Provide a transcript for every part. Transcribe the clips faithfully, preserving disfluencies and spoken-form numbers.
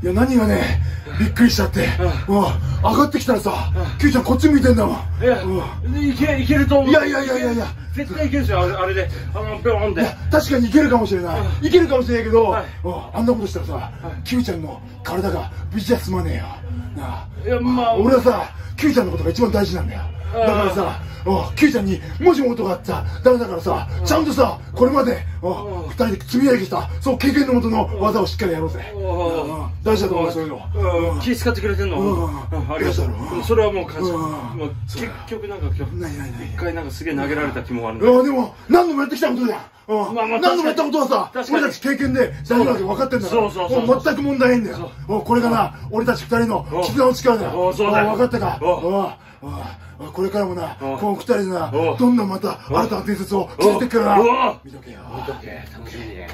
いや何がねびっくりしちゃって、うん、上がってきたらさ、キュウちゃんこっち向いてんだもん。 いや、いけいけると思う。 いやいやいやいやいや、 絶対いけるでしょ、あれで、あのビョーンって。 いや確かにいけるかもしれない、いけるかもしれないけど、あんなことしたらさ、キュウちゃんの体が無事じゃ済まねえよなあ。 いやまあ俺はさ、キュウちゃんのことが一番大事なんだよ。だからさ、キュウちゃんにもしもことがあってさダメだからさ、ちゃんとさこれまで二人で積み上げてきたそう経験のもとの技をしっかりやろうぜ。大事だと思う、そういうの。 気使ってくれてんのありがとう。それはもう感謝。結局なんか今日一回なんかすげえ投げられた気もあるんだ。 でも何度もやってきたことだよ。何度もやったことはさ、俺たち経験で大丈夫だって分かってんだから、もう全く問題ないんだよ。これがな俺たち二人の絆の力だよ。分かったか。これからもな、この二人でな、どんどんまた新たな伝説を作っていくからな。見とけよ。見とけ。楽しみね。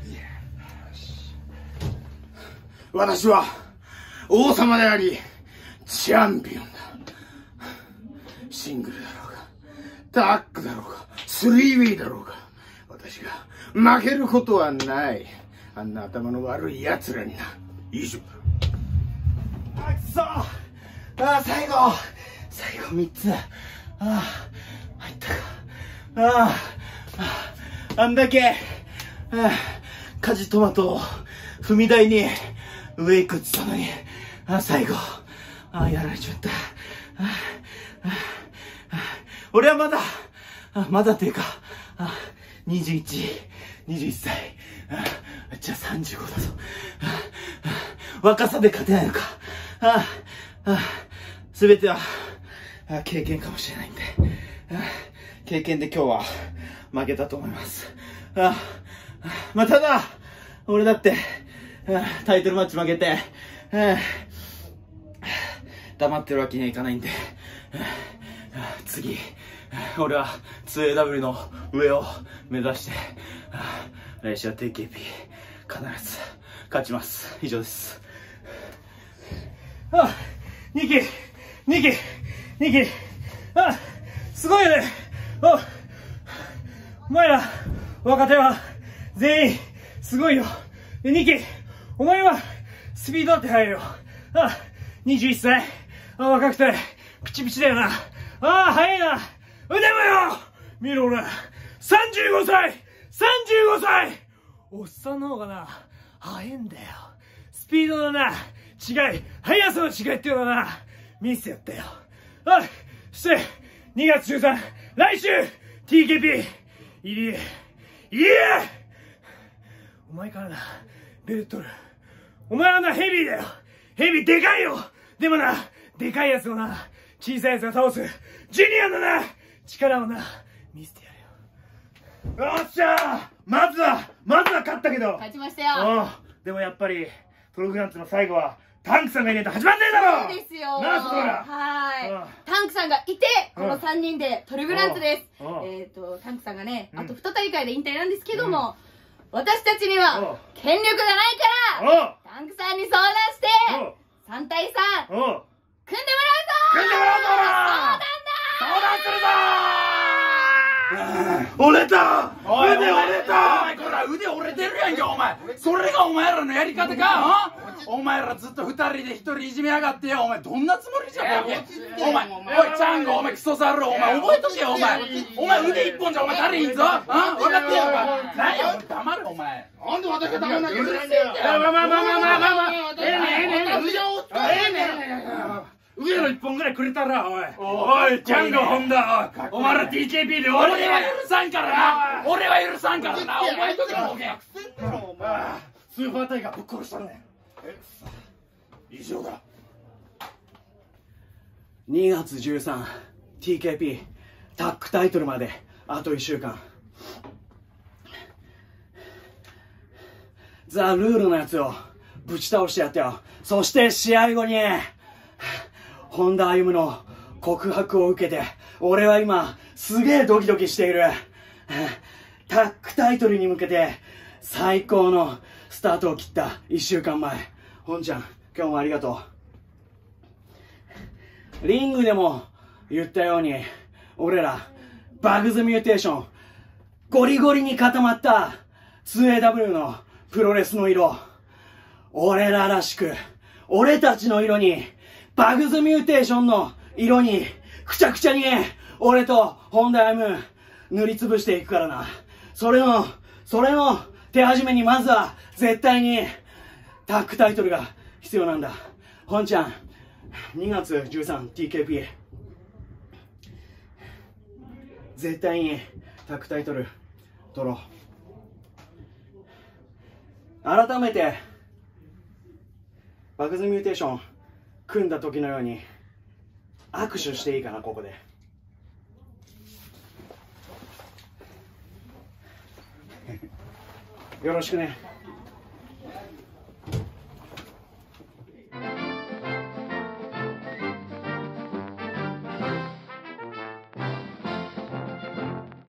私は王様でありチャンピオンだ。シングルだろうがタッグだろうがスリーウェイだろうが、私が負けることはない。あんな頭の悪い奴らにな。以上だ。あ、くそ。ああ、最後最後みっつ。ああ、入ったか。ああ、あんだけ、ああ、カジトマトを踏み台に上行くって言ったのに、ああ、最後、ああ、やられちまった。ああ、ああ、俺はまだ、あまだっていうか、あにじゅういち、にじゅういっさい、あじゃあさんじゅうごだぞ。あ若さで勝てないのか。ああすべてはあ経験かもしれないんで、あ経験で今日は負けたと思います。あまあ、ただ、俺だって、タイトルマッチ負けて、黙ってるわけにはいかないんで、次、俺は ツーエーダブリュー の上を目指して、来週は ティーケーピー 必ず勝ちます。以上です。あ、ニキ、ニキ、ニキ、あ、すごいよね。お、お前ら若手は全員すごいよ。ニキ、お前はスピードって速いよ。あ、にじゅういっさい、あ、若くてピチピチだよな。あ、速いな。腕もよ、見ろ俺、さんじゅうごさい、さんじゅうごさい。おっさんの方がな、速いんだよ。スピードのな、違い、速さの違いっていうのはな、見せてやったよ。あ、そして、にがつじゅうさん、来週、ティーケーピー、入江、入江お前からな、ベルトル。お前はな、ヘビーだよ。ヘビーでかいよ。でもな、でかいやつをな、小さいやつが倒す、ジュニアのな、力をな、見せてやるよ。よっしゃー、まずは、まずは勝ったけど。 勝ちましたよ。 でもやっぱり、プログランツの最後は、タンクさんがいないと始まんねえだろ。 そうですよ。 なあ、そうだ。 はい。タンクさんがいて、このさんにんでトリブランツです。えっと、タンクさんがね、あとに大会で引退なんですけども、私たちには、権力がないから、タンクさんに相談して、さんたいさん、組んでもらうぞ。 組んでもらうぞ。 そうなんだ。 相談するぞー。折れた。腕折れた。お前こら腕折れてるやんけお前。それがお前らのやり方か。お前らずっと二人で一人いじめやがってよ。お前どんなつもりじゃん。お前おいちゃんごお前クソザルお前覚えとけよお前。お前腕一本じゃお前足りんぞ。あ分かってよお前。何や黙れお前。なんで私が黙んなきゃいけないんだよ。まあまあまあまあまあまあまあ。ええねええねえ腕を使え。ええね上の一本ぐらいくれたら、おい。おい、ジャンゴ、ホンダ、お前ら ティーケーピー で終わり。俺は許さんからな。俺は許さんからな。お前とけボケ。スーパータイガーぶっ殺したね。以上だ。にがつじゅうさん、ティーケーピー タッグタイトルまであといっしゅうかん。ザ・ルールのやつをぶち倒してやったよ。そして試合後に、本田歩夢の告白を受けて、俺は今、すげえドキドキしている。タッグタイトルに向けて、最高のスタートを切ったいっしゅうかんまえ。本ちゃん、今日もありがとう。リングでも言ったように、俺ら、バグズミューテーション、ゴリゴリに固まった ツーエーダブリュー のプロレスの色。 俺ららしく、俺たちの色に、バグズミューテーションの色に、くちゃくちゃに、俺と本田 M、塗りつぶしていくからな。それの、それの手始めにまずは、絶対に、タッグタイトルが必要なんだ。本ちゃん、にがつじゅうさん ティーケーピー。絶対にタッグタイトル取ろう。改めてバグズミューテーション組んだ時のように握手していいかな、ここで。よろしくね。